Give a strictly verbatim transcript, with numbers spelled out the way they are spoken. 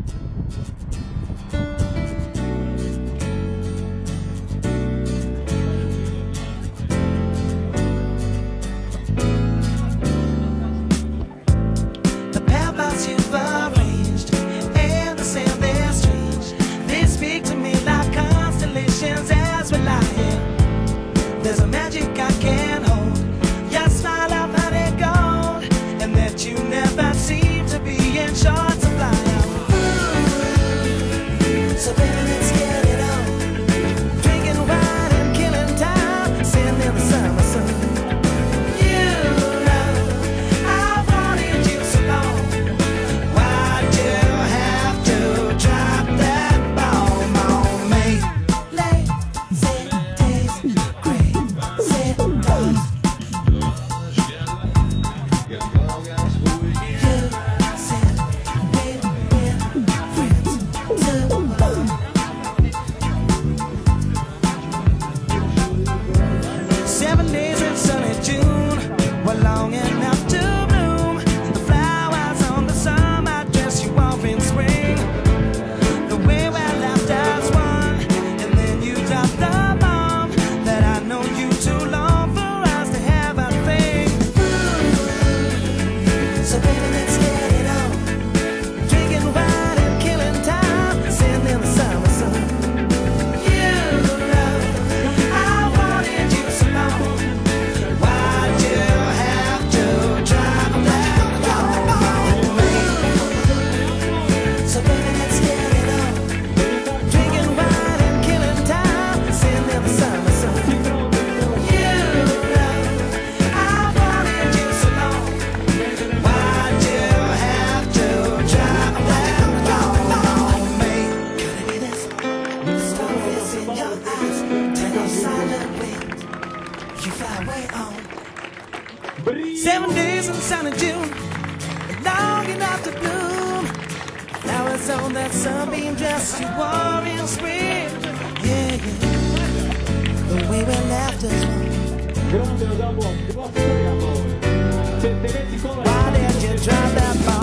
There's a magic I can't hold. Your smile of honey gold, and that you never seem to be in short supply. So baby, let's get it on. Drinking wine and killing time, sitting in the summer sun. You know I wanted you so long. Why'd you have to drop that bomb on me? Lazy days, crazy thoughts. You said we'd been friends too long. Seven days in sunny June were long enough to bloom. The flowers on the summer dress you wore in spring. The way we laughed as one, and then you dropped the bomb that I know you too long for us to have a thing. So baby, let's get it on. Drinking wine and killing time, sitting in the summer sun. You know I wanted you so long. Why'd you have to drop that bomb on me? So baby, let's get it on. Drinking wine and killing time, sitting in the summer sun. You know I wanted you so long. Why'd you have to drop that bomb on me? Could it be this? The stories in your eyes turn on silent winds. You fly away on. Seven days in sunny June, long enough to bloom. Flowers on that sunbeam dress you wore in spring. Yeah, yeah. The way we laughed as one. Grande, Adamo, ti posso dire, amore? Se te metti con la... Why did you drop that bomb?